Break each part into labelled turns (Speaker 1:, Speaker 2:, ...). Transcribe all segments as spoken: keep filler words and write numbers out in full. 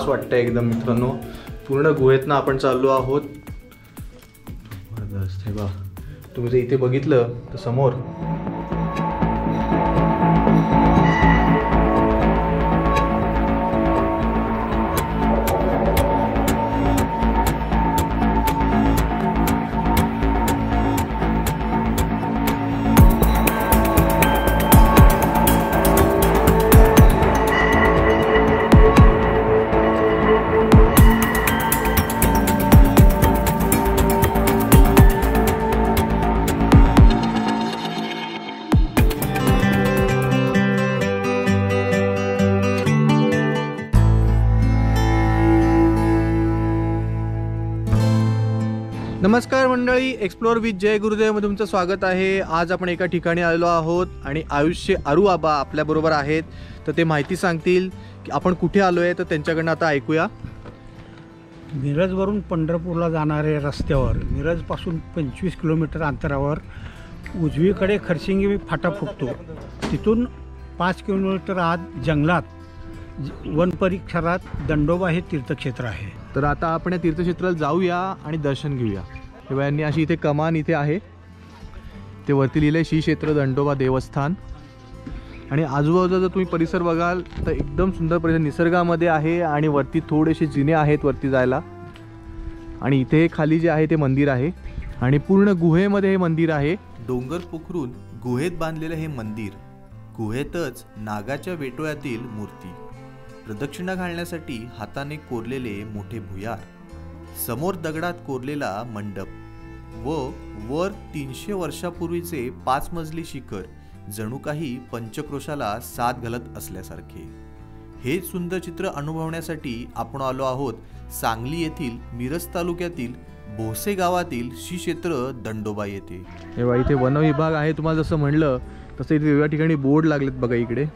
Speaker 1: Class वाटतंय एकदम मित्रांनो। पूर्ण गुहेतनं आपण चाललो आहोत। जबरदस्त हे बघा, तुम्ही जर इथे बघितलं तर समोर नमस्कार मंडळी, एक्सप्लोर विथ जय गुरुदेव मध्ये तुमचं स्वागत आहे। आज आपण एका ठिकाणी आलेलो आहोत आणि आयुष्य आरू आबा आपल्याबरोबर आहेत, तर ते माहिती सांगतील की आपण कुठे आलो आहे। तर त्यांच्याकडनं आता ऐकूया।
Speaker 2: मिरजवरून पंढरपूरला जाणाऱ्या रस्त्यावर मिरजपासून पंचवीस किलोमीटर अंतरावर उजवीकडे खरसिंगी फाटा फुटतो, तिथून पाच किलोमीटर आत जंगलात वन परिसरात दंडोबा हे तीर्थक्षेत्र आहे।
Speaker 1: तर आता आपण या तीर्थक्षेत्राला जाऊया आणि दर्शन घेऊया। तेव्हा यांनी अशी इथे कमान इथे आहे, ते वरती लिहिलंय श्री क्षेत्र दंडोबा देवस्थान। आणि आजूबाजूचा जर तुम्ही परिसर बघाल तर एकदम सुंदर परिसर निसर्गामध्ये आहे आणि वरती थोडेसे जिने आहेत वरती जायला। आणि इथे खाली जे आहे ते मंदिर आहे आणि पूर्ण गुहेमध्ये हे मंदिर आहे।
Speaker 3: डोंगर पोखरून गुहेत बांधलेले हे मंदिर, गुहेतच नागाच्या वेटोळ्यातील मूर्ती, प्रदक्षिणा घालण्यासाठी हाताने कोरलेले मोठे भुयार, समोर दगडात कोरलेला मंडप व वर तीनशे वर्षापूर्वीचे पाच मजली शिखर, जणू काही पंचक्रोशाला साथ घालत असल्यासारखे। हे सुंदर चित्र अनुभवण्यासाठी आपण आलो आहोत सांगली येथील मिरज तालुक्यातील भोसे गावातील श्री क्षेत्र दंडोबा येथे।
Speaker 1: तेव्हा इथे वन विभाग आहे, तुम्हाला जसं म्हणलं तसं इथे वेगवेगळ्या ठिकाणी बोर्ड लागलेत बघा इकडे।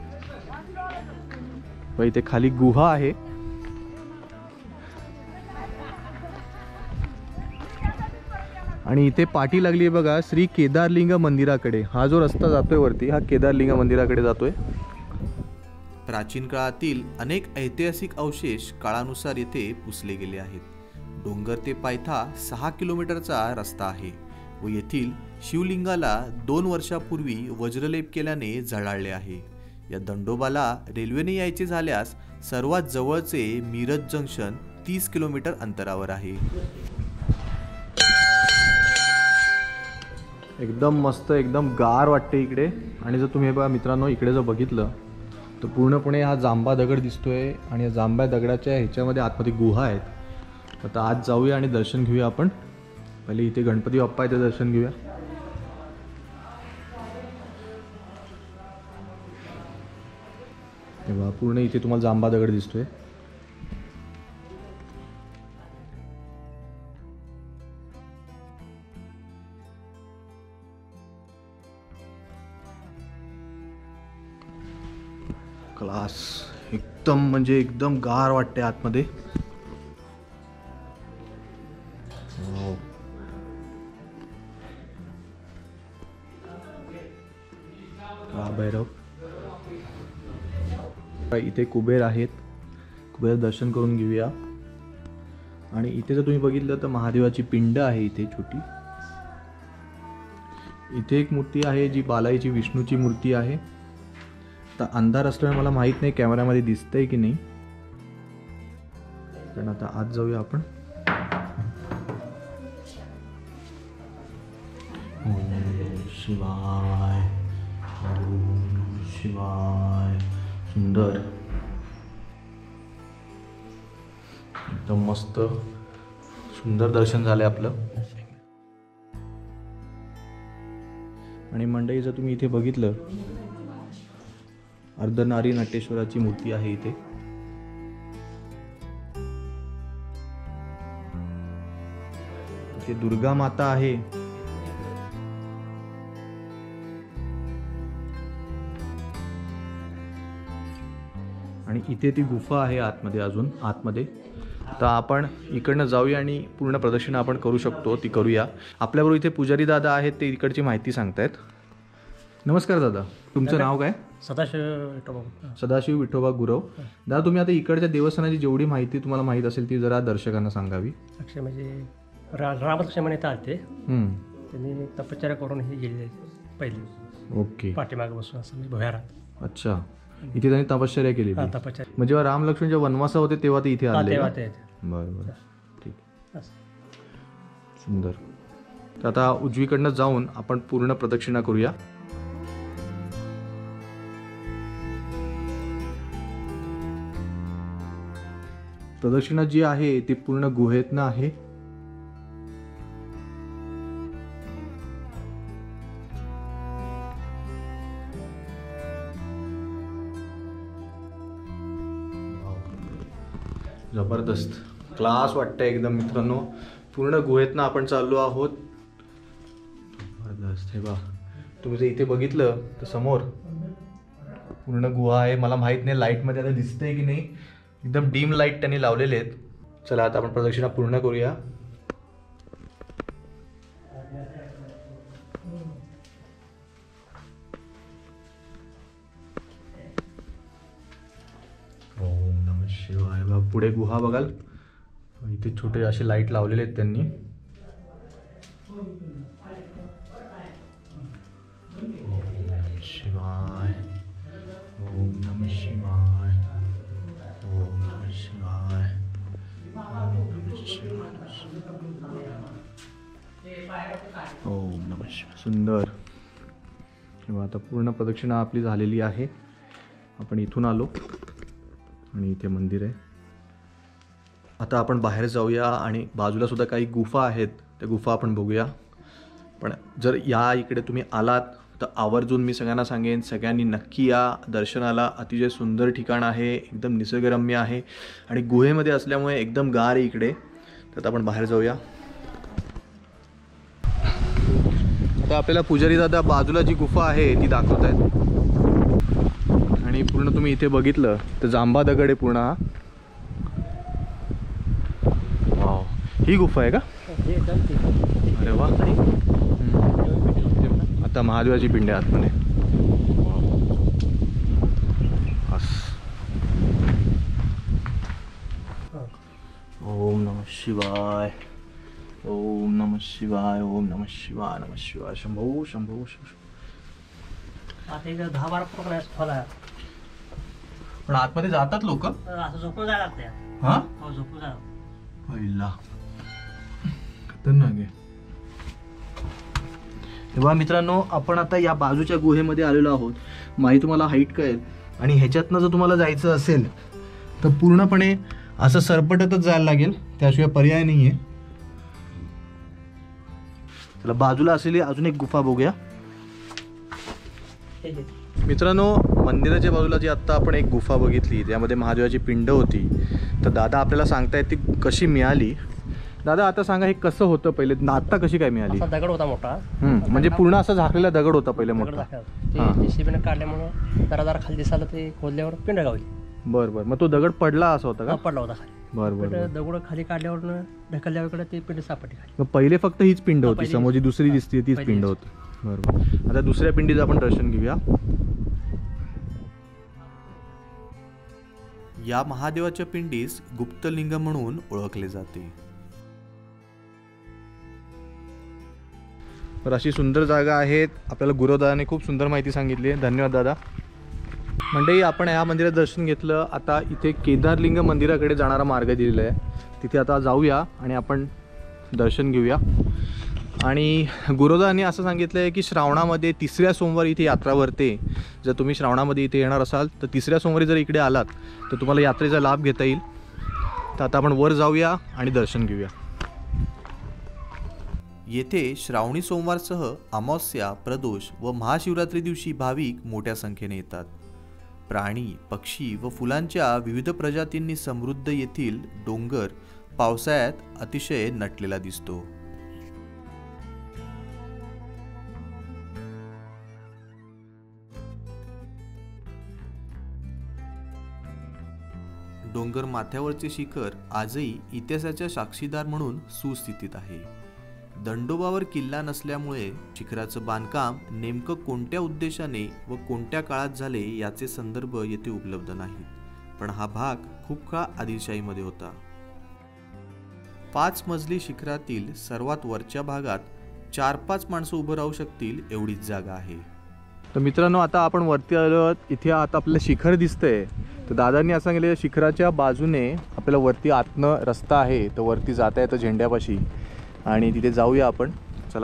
Speaker 1: इथे खाली गुहा आहे आणि इथे पाठी लागली आहे बघा श्री केदारलिंग मंदिराकडे। हा जो रस्ता जातोय वरती, हा केदारलिंग मंदिराकडे जातोय।
Speaker 3: प्राचीन काळातील अनेक ऐतिहासिक अवशेष काळानुसार येथे पुसले गेले आहेत। डोंगर ते पायथा सहा किलोमीटरचा रस्ता आहे व येथील शिवलिंगाला दोन वर्षापूर्वी वज्रलेप केल्याने झळाळले आहे। या दंडोबाला रेल्वेने यायचे झाल्यास सर्वात जवळचे मिरज जंक्शन तीस किलोमीटर अंतरावर आहे।
Speaker 1: एकदम मस्त, एकदम गार वाटते इकडे। आणि जर तुम्ही बघा मित्रांनो इकडे जर बघितलं तर पूर्णपणे हा जांभा दगड दिसतोय आणि या जांभ्या दगडाच्या ह्याच्यामध्ये आतमध्ये गुहा आहेत। आता आज जाऊया आणि दर्शन घेऊया आपण। पहिले इथे गणपती बाप्पा आहे ते दर्शन घेऊया। तेव्हा पूर्ण इथे तुम्हाला जांभा दगड दिसतोय। क्लास एकदम म्हणजे एकदम गार वाटते आतमध्ये। भैरव इथे कुबेर आहेत, कुबेर दर्शन करून घेऊया। आणि इथे जर तुम्ही बघितलं तर महादेवाची पिंड आहे इथे छोटी। इथे एक मूर्ती आहे जी बालाजीची विष्णूची मूर्ती आहे। तर अंधार असल्यामुळे मला माहित नाही कॅमेरामध्ये दिसतंय की नाही, पण आता आज जाऊया आपण। ओम शिवाय, ओम शिवाय। सुंदर, एकदम मस्त सुंदर दर्शन झालंय आपलं। आणि मंडळी जर तुम्ही इथे बघितलं अर्धनारी नटेश्वराची मूर्ती आहे इथे। इथे दुर्गा माता आहे। आणि इथे ती गुफा आहे आतमध्ये, अजून आतमध्ये। तर आपण इकडनं जाऊया आणि पूर्ण प्रदक्षिणा आपण करू शकतो ती करूया। आपल्याबरोबर इथे पुजारी दादा आहेत, ते इकडची माहिती सांगतायत। नमस्कार दादा, तुमचं नाव काय?
Speaker 4: सदाशिव विठोबा.
Speaker 1: सदाशिव विठोबा गुरव. दादा, तुम्ही आता इकडच्या देवस्थानाची जेवढी माहिती तुम्हाला माहीत असेल ती जरा दर्शकांना सांगावी.
Speaker 4: अक्षय म्हणजे रा रामलक्ष्मण इथं आले ते,
Speaker 1: हम्म.
Speaker 4: त्यांनी तपश्चर्या करून हे गेले पहिली
Speaker 1: ओके.
Speaker 4: पाठीमागे बसून असं मी भुयारात.
Speaker 1: अच्छा, इथे त्यांनी तपश्चर्या केली.
Speaker 4: हा, तपश्चर्या.
Speaker 1: म्हणजे जेव्हा राम लक्ष्मण जेव्हा वनवासा होते तेव्हा ते इथे
Speaker 4: हा,
Speaker 1: आले
Speaker 4: तेव्हा
Speaker 1: का?
Speaker 4: ते
Speaker 1: बरं बरं, ठीक,
Speaker 4: असं.
Speaker 1: सुंदर. तर आता उजवीकडनं जाऊन आपण पूर्ण प्रदक्षिणा करूया. प्रदक्षिणा जी आहे ती पूर्ण गुहेतनं आहे. जबरदस्त क्लास वाटतंय एकदम मित्रांनो. पूर्ण गुहेतनं आपण चाललो आहोत. जबरदस्त. हे बा, तुम्ही जर इथे बघितलं तर समोर पूर्ण गुहा आहे. मला माहित नाही लाईटमध्ये आता दिसतंय की नाही, एकदम डीम लाईट त्यांनी लावलेले आहेत. चला आता आपण प्रदक्षिणा पूर्ण करूया. ओम नमः शिवाय. बा, पुढे गुहा बघाल, इथे छोटे असे लाईट लावलेले आहेत त्यांनी. ओम नमः शिवाय. ओम नमः शिवाय. ओम नमः शिवाय. ओम नमः शिवाय. ओम नमः शिवाय. सुंदर. तेव्हा आता पूर्ण प्रदक्षिणा आपली झालेली आहे. आपण इथून आलो आणि इथे मंदिर आहे. आता आपण बाहेर जाऊया आणि बाजूला सुद्धा काही गुफा आहेत, त्या गुफा आपण बघूया. पण जर या इकडे तुम्ही आलात तर आवर्जून मी सगळ्यांना सांगेन, सगळ्यांनी नक्की या दर्शनाला. अतिशय सुंदर ठिकाण आहे, एकदम निसर्गरम्य आहे आणि गुहेमध्ये असल्यामुळे एकदम गार आहे इकडे. तर आपण बाहेर जाऊया. आता आपल्याला पुजारी दादा बाजूला जी गुफा आहे ती दाखवत आहेत. आणि पूर्ण तुम्ही इथे बघितलं तर जांभा दगड आहे पूर्ण हा. वाव, ही गुफा आहे का? अरे वा. आता महादेवाची पिंड आहे आतमध्ये. ओम नमः शिवाय. ओम नमः शिवाय. ओम नमः शिवाय. नमः शिवाय. शंभो शंभो शंभो.
Speaker 4: आता इथं दहा बारा फूट नाही खोल आहे.
Speaker 1: पण आतमध्ये जातात लोक.
Speaker 4: असं झोपून जायला लागते.
Speaker 1: हा,
Speaker 4: हो, झोपून जायला.
Speaker 1: पहिला खतरनाक आहे. तेव्हा मित्रांनो, आपण आता या बाजूच्या गुहेमध्ये आलेलो आहोत. माहिती तुम्हाला हाईट कळेल. आणि ह्याच्यातनं जर तुम्हाला जायचं असेल तर पूर्णपणे असं सरपटतच जायला लागेल, त्याशिवाय पर्याय नाही आहे. चला बाजूला असलेली अजून एक गुफा बघूया. मित्रांनो, मंदिराच्या बाजूला जी आत्ता आपण एक गुफा बघितली त्यामध्ये महादेवाची पिंड होती. तर दादा आपल्याला सांगतायत ती कशी मिळाली. दादा आता सांगा, हे कसं होतं पहिले, आत्ता कशी काय मिळाली?
Speaker 4: असा दगड होता मोठा.
Speaker 1: हम्म, म्हणजे पूर्ण असा झाकलेला दगड होता पहिले मोठा. हां.
Speaker 4: ते जेसीबीने काढल्यामुळं जरा जरा खाली दिसायला ते खोदल्यावर पिंड गावली.
Speaker 1: बरं बरं. मग तो दगड पडला असं होता का?
Speaker 4: हा, पडला होता खाली.
Speaker 1: बरं बरं बरं.
Speaker 4: दगड खाली काढल्यावर ढकलल्यावर इकडे ते पिंड सापडली खाली.
Speaker 1: मग पहिले फक्त हीच पिंड
Speaker 4: हा,
Speaker 1: होती,
Speaker 4: पहिली.
Speaker 1: समोर जी दुसरी
Speaker 4: हा,
Speaker 1: दिसते तीच
Speaker 4: पहिली.
Speaker 1: पिंड होती. बरोबर. आता दुसऱ्या पिंडीचं आपण दर्शन घेऊया.
Speaker 3: या महादेवाच्या पिंडीस गुप्तलिंग म्हणून ओळखले जाते.
Speaker 1: तर अशी सुंदर जागा आहेत. आपल्याला गुरुदादाने खूप सुंदर माहिती सांगितली आहे. धन्यवाद दादा. मंडळी, आपण या मंदिरात दर्शन घेतलं. आता इथे केदारलिंग मंदिराकडे जाणारा मार्ग दिलेला आहे, तिथे आता जाऊया आणि आपण दर्शन घेऊया. आणि गुरुदादांनी असं सांगितलं आहे की श्रावणामध्ये तिसऱ्या सोमवारी इथे यात्रा भरते. जर तुम्ही श्रावणामध्ये इथे येणार असाल तर तिसऱ्या सोमवारी जर इकडे आलात तर तुम्हाला यात्रेचा लाभ घेता येईल. तर आता आपण वर जाऊया आणि दर्शन घेऊया.
Speaker 3: येथे श्रावणी सोमवारसह अमावस्या, प्रदोष व महाशिवरात्री दिवशी भाविक मोठ्या संख्येने येतात. प्राणी, पक्षी व फुलांच्या विविध प्रजातींनी समृद्ध येथील डोंगर पावसाळ्यात अतिशय नटलेला दिसतो. डोंगर माथ्यावरचे शिखर आजही इतिहासाच्या साक्षीदार म्हणून सुस्थितीत आहे. दंडोबावर किल्ला नसल्यामुळे शिखराचं बांधकाम नेमकं कोणत्या उद्देशाने व कोणत्या काळात झाले याचे संदर्भ येथे उपलब्ध नाहीत, पण हा भाग खूप काळ आदिलशाहीमध्ये होता. पाच मजली शिखरातील सर्वात वरच्या भागात चार पाच माणसं उभं राहू शकतील एवढीच जागा आहे.
Speaker 1: तर मित्रांनो, आता आपण वरती आलो. इथे आता आपल्याला शिखर दिसतंय. तर दादांनी असं सांगितलं शिखराच्या बाजूने आपल्याला वरती आतनं रस्ता आहे, तर वरती जाता येतं झेंड्यापाशी आणि तिथे जाऊया आपण. चला.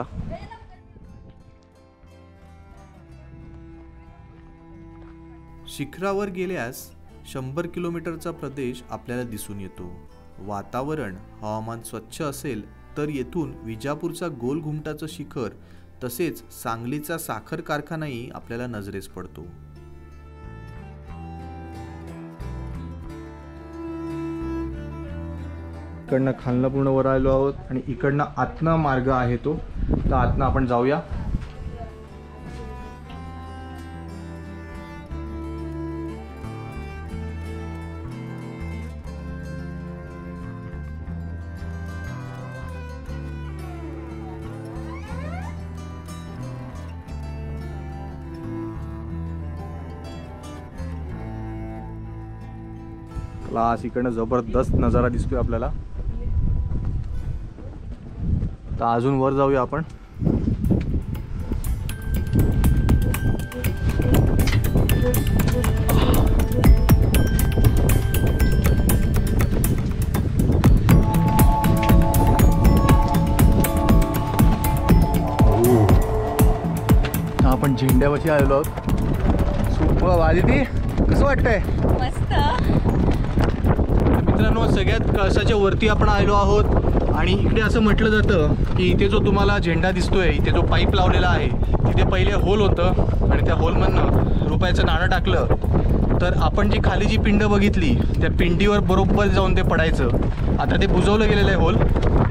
Speaker 3: शिखरावर गेल्यास शंभर किलोमीटरचा प्रदेश आपल्याला दिसून येतो. वातावरण हवामान स्वच्छ असेल तर येथून विजापूरचा गोल घुमटाचं शिखर तसेच सांगलीचा साखर कारखानाही आपल्याला नजरेस पडतो.
Speaker 1: इकडनं खालनं पूर्ण वर आलो आहोत आणि इकडनं आतनं मार्ग आहे तो. तर आतनं आपण जाऊया. क्लास इकडनं जबरदस्त नजारा दिसतोय आपल्याला. तर अजून वर जाऊया आपण. आपण झेंड्यापाशी आलेलो आहोत. सुपर आदिती, कसं वाटतंय?
Speaker 5: मस्त.
Speaker 1: मित्रांनो, सगळ्यात कळसाच्या वरती आपण आलो आहोत आणि इकडे असं म्हटलं जातं की इथे जो तुम्हाला झेंडा दिसतोय, इथे जो पाईप लावलेला आहे, तिथे पहिले होल होतं आणि त्या होलमधनं रुपयाचं नाणं टाकलं तर आपण जी खाली जी पिंड बघितली त्या पिंडीवर बरोबर जाऊन ते पडायचं. आता ते बुजवलं गेलेलं आहे होल.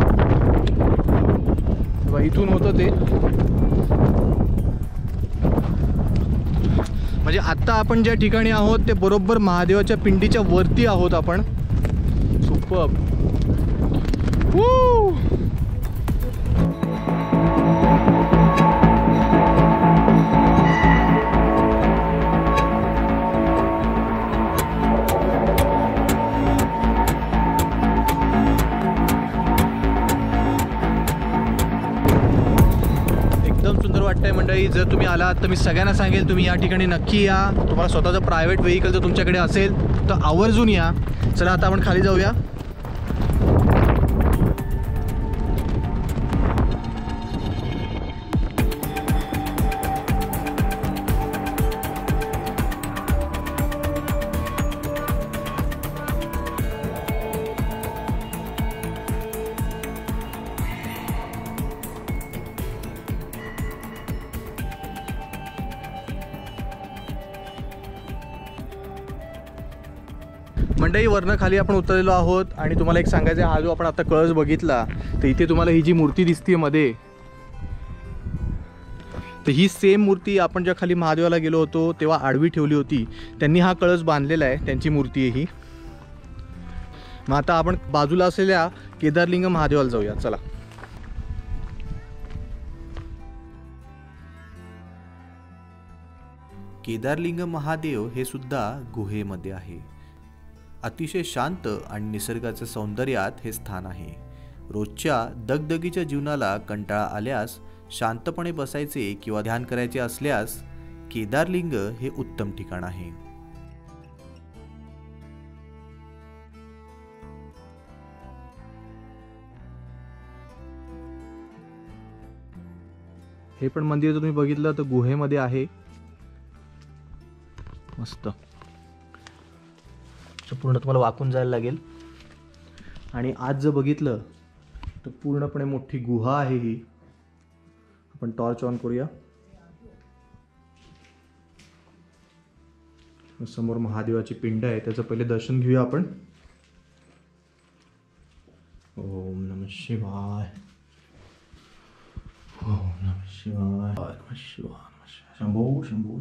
Speaker 1: इथून होतं ते. म्हणजे आत्ता आपण ज्या ठिकाणी आहोत ते बरोबर महादेवाच्या पिंडीच्या वरती आहोत आपण. सुपर. एकदम सुंदर वाटतंय मंडळी. जर तुम्ही आलात तर मी सगळ्यांना सांगेल तुम्ही या ठिकाणी नक्की या. तुम्हाला स्वतःचं प्रायव्हेट व्हेकल जर तुमच्याकडे असेल तर आवर्जून या. चला आता आपण खाली जाऊया. मंडई वरनं खाली आपण उतरलेलो आहोत आणि तुम्हाला एक सांगायचं आहे, हा जो आपण आता कळस बघितला तर इथे तुम्हाला ही जी मूर्ती दिसते मध्ये, तर ही सेम मूर्ती आपण ज्या खाली महादेवाला गेलो होतो तेव्हा आडवी ठेवली होती. त्यांनी हा कळस बांधलेला आहे, त्यांची मूर्ती आहे ही. मग आता आपण बाजूला असलेल्या केदारलिंग महादेवाला जाऊया. चला.
Speaker 3: केदारलिंग महादेव हे सुद्धा गुहेमध्ये आहे. अतिशय शांत आणि निसर्गाच्या सौंदर्यात हे स्थान आहे. रोजच्या दगदगीच्या जीवनाला कंटाळा आल्यास, शांतपणे बसायचे किंवा ध्यान करायचे असल्यास केदारलिंग हे उत्तम ठिकाण आहे.
Speaker 1: हे पण मंदिर जर तुम्ही बघितलं तर गुहेमध्ये आहे. मस्त. पूर्ण तुम्हाला वाकून जायला लागेल आणि आज जर बघितलं तर पूर्णपणे मोठी गुहा आहे ही. आपण टॉर्च ऑन करूया. समोर महादेवाची पिंड आहे, त्याचं पहिले दर्शन घेऊया आपण. ओम नमः शिवाय. ओम नमः शिवाय. नमः शिवाय. शंभो शंभो.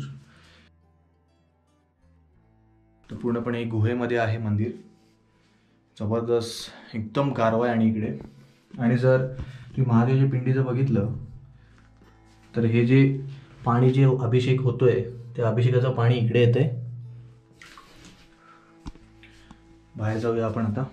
Speaker 1: तर पूर्णपणे गुहेमध्ये आहे मंदिर. जबरदस्त एकदम गारवा आहे आणि इकडे. आणि जर तुम्ही महादेवाच्या पिंडीचं बघितलं तर हे जे पाणी जे अभिषेक होतोय त्या अभिषेकाचं पाणी इकडे येतंय. बाहेर जाऊया आपण आता.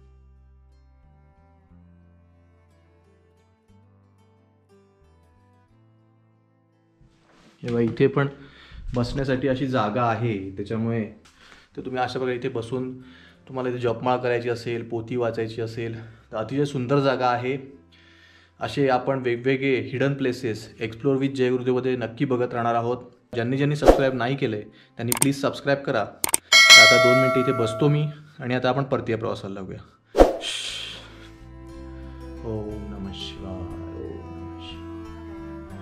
Speaker 1: किंवा इथे पण बसण्यासाठी अशी जागा आहे, त्याच्यामुळे तर तुम्ही अशा प्रकारे इथे बसून तुम्हाला इथे जपमाळ करायची असेल, पोथी वाचायची असेल तर अतिशय सुंदर जागा आहे. असे आपण वेगवेगळे hidden places explore with Jai गुरुदेवमध्ये नक्की बघत राहणार आहोत. ज्यांनी ज्यांनी सबस्क्राईब नाही केलं आहे त्यांनी प्लीज सबस्क्राईब करा. तर आता दोन मिनटं इथे बसतो मी आणि आता आपण परतीय प्रवासाला लागूया. ओम नमः शिवाय, ओम नमः शिवाय.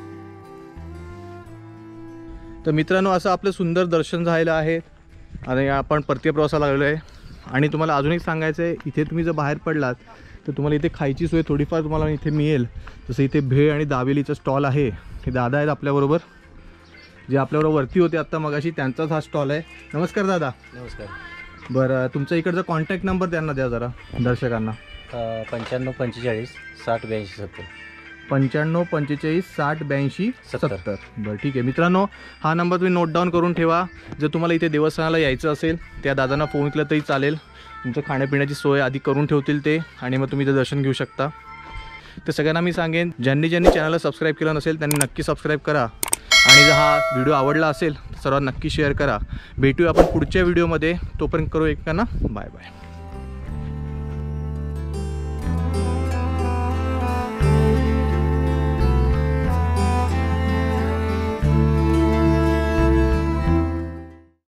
Speaker 1: तर मित्रांनो, असं आपलं सुंदर दर्शन झालेलं आहे आणि आपण परतीय प्रवासाला लागलो आहे. आणि तुम्हाला अजून एक सांगायचं आहे, इथे तुम्ही जर बाहेर पडलात तर तुम्हाला इथे खायची सोय थोडीफार तुम्हाला इथे मिळेल. जसं इथे भेळ आणि दाबेलीचं स्टॉल आहे. हे दादा आहेत आपल्याबरोबर, जे आपल्याबरोबर वरती होते आत्ता मगाशी, त्यांचाच हा स्टॉल आहे. नमस्कार दादा.
Speaker 4: नमस्कार.
Speaker 1: बरं, तुमचा इकडचा कॉन्टॅक्ट नंबर त्यांना द्या जरा दर्शकांना.
Speaker 4: पंच्याण्णव पंचेचाळीस साठ ब्याऐंशी सत्तर.
Speaker 1: पंच्याण्णव पंचेचाळीस साठ ब्याऐंशी
Speaker 4: सत्तर.
Speaker 1: सत्तर. बरं ठीक आहे मित्रांनो, हा नंबर तुम्ही नोट डाऊन करून ठेवा. जर तुम्हाला इथे देवस्थानाला यायचं असेल त्या दादांना फोन केला तरी चालेल. तुमचं खाण्यापिण्याची सोय आधी करून ठेवतील ते, आणि मग तुम्ही इथं दर्शन घेऊ शकता. तर सगळ्यांना मी सांगेन, ज्यांनी ज्यांनी चॅनलला सबस्क्राईब केलं नसेल त्यांनी नक्की सबस्क्राईब करा. आणि जर हा व्हिडिओ आवडला असेल तर सर्वात नक्की शेअर करा. भेटूया आपण पुढच्या व्हिडिओमध्ये. तोपर्यंत करू एकमेकांना बाय बाय.